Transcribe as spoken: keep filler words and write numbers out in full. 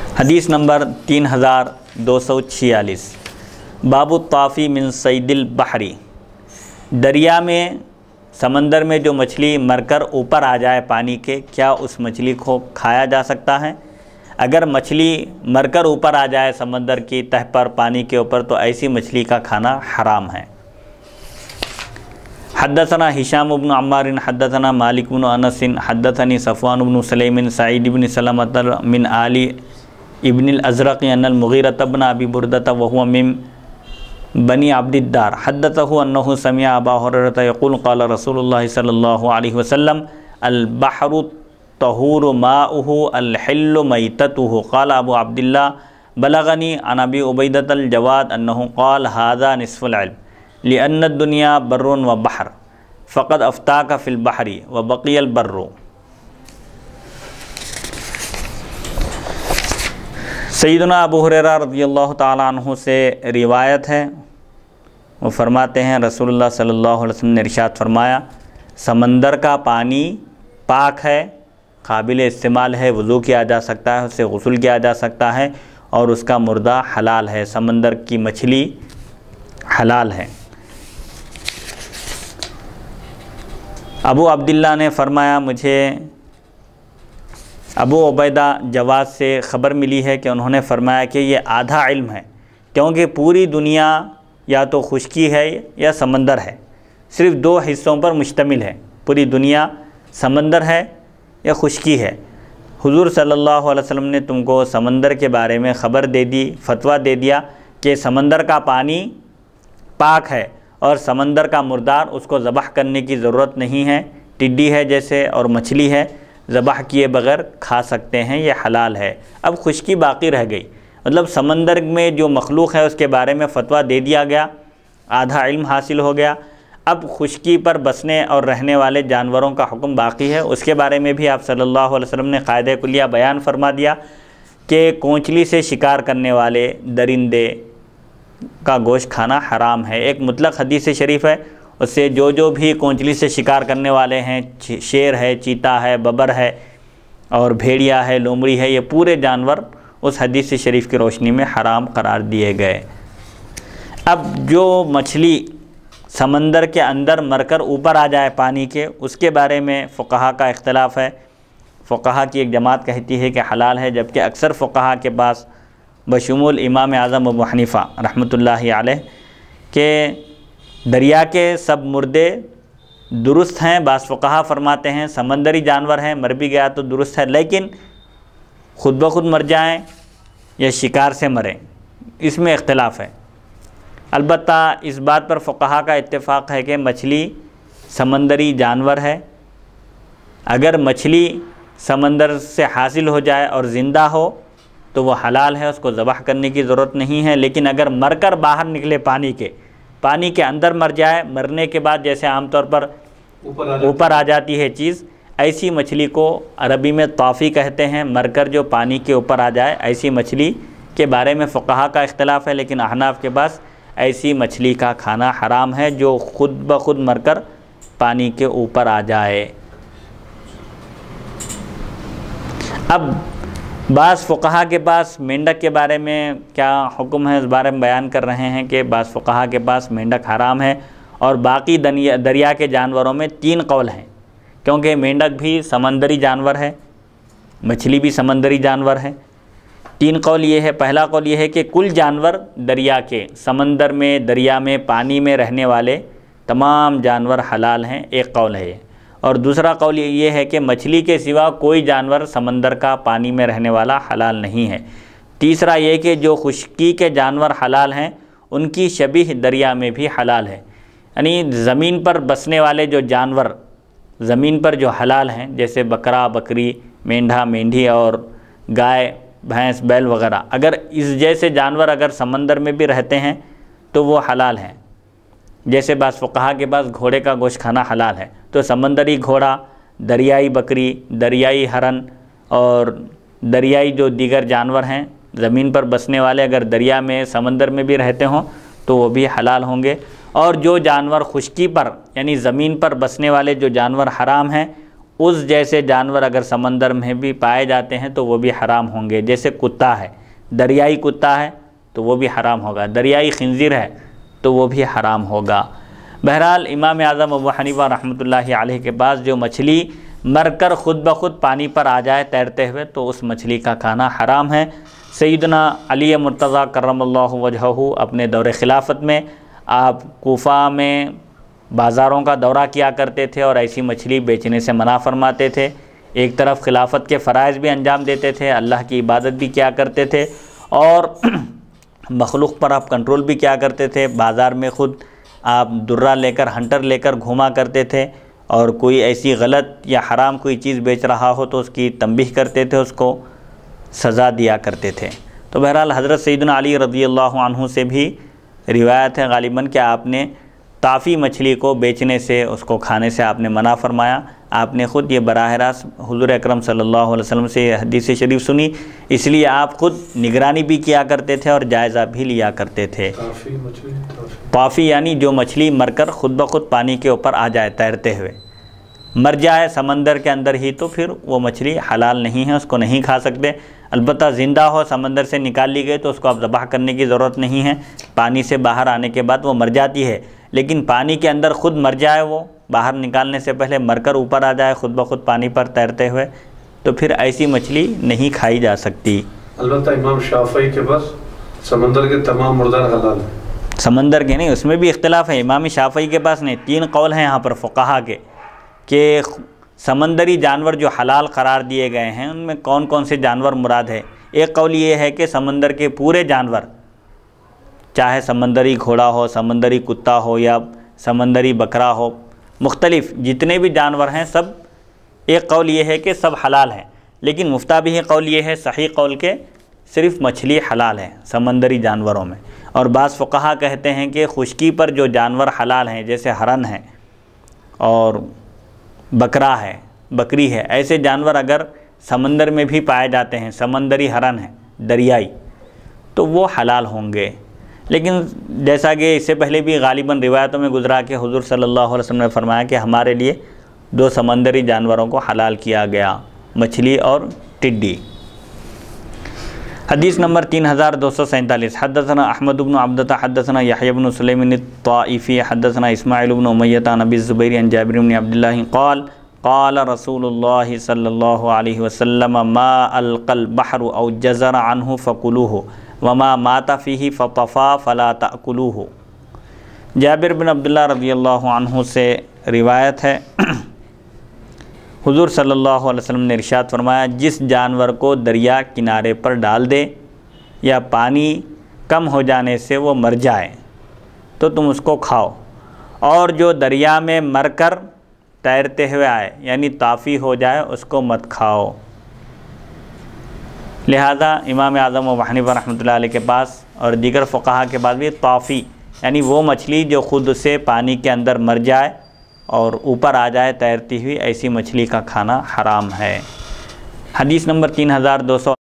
حدیث نمبر تین ہزار دو سو چھیالیس، باب الطافی من صید البحری، دریا میں سمندر میں جو مچھلی مر کر اوپر آ جائے پانی کے، کیا اس مچھلی کو کھایا جا سکتا ہے؟ اگر مچھلی مر کر اوپر آ جائے سمندر کی تہ پر پانی کے اوپر تو ایسی مچھلی کا کھانا حرام ہے۔ حدثنا ہشام بن عمار حدثنا مالک بن انس حدثني صفوان بن سلیم سعید بن سلمۃ من آل ابن الازرق ان المغیرۃ بن ابی بردۃ وهو من بنی عبد الدار حدثه انه سمع ابا هريرة يقول قال رسول الله صلی اللہ علیہ وسلم البحر طہور ماؤه الحل میتته قال ابو عبد الله بلغني عن ابی عبیدۃ الجواد انه قال هذا نصف العلم لأن الدنيا بر وبحر فقد افتاك في البحر وبقي البر۔ سیدنا ابو ہریرہ رضی اللہ تعالیٰ عنہ سے روایت ہے، وہ فرماتے ہیں رسول اللہ صلی اللہ علیہ وسلم نے ارشاد فرمایا، سمندر کا پانی پاک ہے، قابل استعمال ہے، وضو کیا جا سکتا ہے، اس سے غسل کیا جا سکتا ہے، اور اس کا مردہ حلال ہے، سمندر کی مچھلی حلال ہے۔ ابو عبداللہ نے فرمایا مجھے ابو عبیدہ جواد سے خبر ملی ہے کہ انہوں نے فرمایا کہ یہ آدھا علم ہے، کیونکہ پوری دنیا یا تو خشکی ہے یا سمندر ہے، صرف دو حصوں پر مشتمل ہے، پوری دنیا سمندر ہے یا خشکی ہے۔ حضور صلی اللہ علیہ وسلم نے تم کو سمندر کے بارے میں خبر دے دی، فتویٰ دے دیا کہ سمندر کا پانی پاک ہے اور سمندر کا مردار اس کو ذبح کرنے کی ضرورت نہیں ہے، ٹڈی ہے جیسے اور مچھلی ہے، ذبح کیے بغیر کھا سکتے ہیں، یہ حلال ہے۔ اب خشکی باقی رہ گئی، مطلب سمندر میں جو مخلوق ہے اس کے بارے میں فتویٰ دے دیا گیا، آدھا علم حاصل ہو گیا۔ اب خشکی پر بسنے اور رہنے والے جانوروں کا حکم باقی ہے، اس کے بارے میں بھی آپ صلی اللہ علیہ وسلم نے قاعدہ کلیہ بیان فرما دیا کہ کونچلی سے شکار کرنے والے درندے کا گوشت کھانا حرام ہے۔ ایک مطلق حدیث شریف ہے، اس سے جو جو بھی کونچلی سے شکار کرنے والے ہیں، شیر ہے، چیتا ہے، ببر ہے اور بھیڑیا ہے، لومڑی ہے، یہ پورے جانور اس حدیث شریف کی روشنی میں حرام قرار دیے گئے۔ اب جو مچھلی سمندر کے اندر مر کر اوپر آ جائے پانی کے، اس کے بارے میں فقہا کا اختلاف ہے۔ فقہا کی ایک جماعت کہتی ہے کہ حلال ہے، جبکہ اکثر فقہا کے پاس بشمول امام اعظم ابو حنیفہ رحمۃ اللہ علیہ کہ دریا کے سب مردے درست ہیں۔ بعض فقہا فرماتے ہیں سمندری جانور ہیں، مر بھی گیا تو درست ہے، لیکن خود بخود مر جائیں یا شکار سے مریں، اس میں اختلاف ہے۔ البتہ اس بات پر فقہا کا اتفاق ہے کہ مچھلی سمندری جانور ہے، اگر مچھلی سمندر سے حاصل ہو جائے اور زندہ ہو تو وہ حلال ہے، اس کو ذبح کرنے کی ضرورت نہیں ہے، لیکن اگر مر کر باہر نکلے پانی کے، پانی کے اندر مر جائے، مرنے کے بعد جیسے عام طور پر اوپر آ جاتی ہے چیز، ایسی مچھلی کو عربی میں طافی کہتے ہیں۔ مر کر جو پانی کے اوپر آ جائے ایسی مچھلی کے بارے میں فقہا کا اختلاف ہے، لیکن احناف کے پاس ایسی مچھلی کا کھانا حرام ہے جو خود بخود مر کر پانی کے اوپر آ جائے۔ اب بعض فقہا کے پاس مینڈک کے بارے میں کیا حکم ہے، اس بارے میں بیان کر رہے ہیں کہ بعض فقہا کے پاس مینڈک حرام ہے، اور باقی دریا کے جانوروں میں تین قول ہیں، کیونکہ مینڈک بھی سمندری جانور ہے، مچھلی بھی سمندری جانور ہے۔ تین قول یہ ہے، پہلا قول یہ ہے کہ کل جانور دریا کے، سمندر میں، دریا میں، پانی میں رہنے والے تمام جانور حلال ہیں، ایک قول ہے یہ۔ اور دوسرا قول یہ ہے کہ مچھلی کے سوا کوئی جانور سمندر کا پانی میں رہنے والا حلال نہیں ہے۔ تیسرا یہ کہ جو خشکی کے جانور حلال ہیں ان کی شبیہ دریا میں بھی حلال ہے، یعنی زمین پر بسنے والے جو جانور زمین پر جو حلال ہیں، جیسے بکرا، بکری، مینڈھا، مینڈھی اور گائے، بھینس، بیل وغیرہ، اگر اس جیسے جانور اگر سمندر میں بھی رہتے ہیں تو وہ حلال ہیں۔ جیسے بعض فقہا کے پاس گھوڑے کا گوشت کھانا حلال ہے، تو سمندری گھوڑا، دریائی بکری، دریائی ہرن اور دریائی جو دیگر جانور ہیں زمین پر بسنے والے، اگر دریا میں، سمندر میں بھی رہتے ہوں تو وہ بھی حلال ہوں گے۔ اور جو جانور خشکی پر یعنی زمین پر بسنے والے جو جانور حرام ہیں اس جیسے جانور اگر سمندر میں بھی پائے جاتے ہیں تو وہ بھی حرام ہوں گے. جیسے کتا ہے، دریائی کتا ہے تو وہ بھی حرام ہوگا، دریائی خنزیر ہے تو وہ بھی حرام ہوگا. بہرحال امام اعظم ابو حنیفہ رحمۃ اللہ علیہ کے پاس جو مچھلی مر کر خود بخود پانی پر آ جائے تیرتے ہوئے تو اس مچھلی کا کھانا حرام ہے. سیدنا علی مرتضیٰ کرم اللہ وجہہ اپنے دور خلافت میں آپ کوفہ میں بازاروں کا دورہ کیا کرتے تھے اور ایسی مچھلی بیچنے سے منع فرماتے تھے. ایک طرف خلافت کے فرائض بھی انجام دیتے تھے، اللہ کی عبادت بھی کیا کرتے تھے اور مخلوق پر آپ کنٹرول بھی کیا کرتے تھے. بازار میں خود آپ درہ لے کر ہنٹر لے کر گھوما کرتے تھے اور کوئی ایسی غلط یا حرام کوئی چیز بیچ رہا ہو تو اس کی تنبیہ کرتے تھے، اس کو سزا دیا کرتے تھے. تو بہرحال حضرت سیدنا علی رضی اللہ عنہ سے بھی روایت ہے غالباً کہ آپ نے طافی مچھلی کو بیچنے سے، اس کو کھانے سے آپ نے منع فرمایا. آپ نے خود یہ براہ راست حضور اکرم صلی اللہ علیہ وسلم سے یہ حدیث شریف سنی، اس لیے آپ خود نگرانی بھی کیا کرتے تھے اور جائزہ بھی لیا کرتے تھے. طافی مچھلی، طافی یعنی جو مچھلی مر کر خود بخود پانی کے اوپر آ جائے تیرتے ہوئے، مر جائے سمندر کے اندر ہی تو پھر وہ مچھلی حلال نہیں ہے، اس کو نہیں کھا سکتے. البتہ زندہ ہو، سمندر سے نکال لی گئی تو اس کو اب ذبح کرنے کی ضرورت نہیں ہے. پانی سے باہر آنے کے بعد وہ مر جاتی ہے، لیکن پانی کے اندر خود مر جائے، وہ باہر نکالنے سے پہلے مر کر اوپر آ جائے خود بخود پانی پر تیرتے ہوئے، تو پھر ایسی مچھلی نہیں کھائی جا سکتی. البتہ امام شافعی کے پاس سمندر کے تمام مردار حلال ہیں. سمندر کے نہیں، اس میں بھی اختلاف ہے. امام شافعی کے پاس نہیں، تین قول ہیں یہاں پر فقہا کے کہ سمندری جانور جو حلال قرار دیے گئے ہیں ان میں کون کون سے جانور مراد ہے. ایک قول یہ ہے کہ سمندر کے پورے جانور، چاہے سمندری گھوڑا ہو، سمندری کتا ہو یا سمندری بکرا ہو، مختلف جتنے بھی جانور ہیں سب، ایک قول یہ ہے کہ سب حلال ہیں. لیکن مفتابی قول یہ ہے صحیح قول کے صرف مچھلی حلال ہے سمندری جانوروں میں. اور بعض فقہا کہتے ہیں کہ خشکی پر جو جانور حلال ہیں جیسے ہرن ہے اور بکرا ہے، بکری ہے، ایسے جانور اگر سمندر میں بھی پائے جاتے ہیں، سمندری ہرن ہے دریائی، تو وہ حلال ہوں گے. لیکن جیسا کہ اس سے پہلے بھی غالباً روایتوں میں گزرا کہ حضور صلی اللہ علیہ وسلم نے فرمایا کہ ہمارے لیے دو سمندری جانوروں کو حلال کیا گیا، مچھلی اور ٹڈی. حدیث نمبر تین ہزار دو سو سینتالیس. حدثنا احمد بن عبدۃ حدثنا یحیی بن سلیم الطائفی حدثنا اسماعیل بن امیۃ عن ابی الزبیر عن جابر بن عبداللہ قال قال رسول اللہ صلی اللہ علیہ وسلم ما القى البحر او جزر عنه فکلوه وما مات فیہ فطفا فلا تأکلوه. جابر بن عبداللہ رضی اللہ عنہ سے روایت ہے، حضور صلی اللہ علیہ وسلم نے ارشاد فرمایا جس جانور کو دریا کنارے پر ڈال دے یا پانی کم ہو جانے سے وہ مر جائے تو تم اس کو کھاؤ، اور جو دریا میں مر کر تیرتے ہوئے آئے یعنی طافی ہو جائے اس کو مت کھاؤ. لہذا امام اعظم ابو حنیفہ رحمۃ اللہ علیہ کے پاس اور دیگر فقہا کے پاس بھی طافی یعنی وہ مچھلی جو خود سے پانی کے اندر مر جائے اور اوپر آ جائے تیرتی ہوئی، ایسی مچھلی کا کھانا حرام ہے. حدیث نمبر تین ہزار دو سو